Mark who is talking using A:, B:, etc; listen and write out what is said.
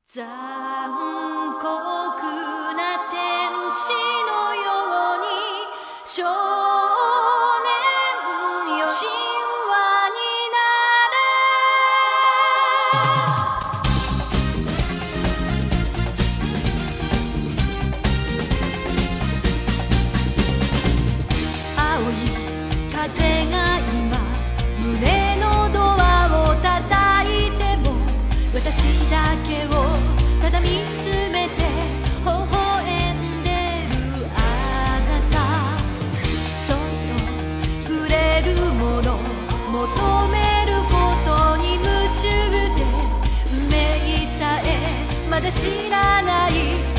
A: 残酷な天使のように少年よ神話になれ青い風が今胸のドアを叩いても私だけをただ見つめて微笑んでるあなたそっと触れるもの求めることに夢中で運命さえまだ知らない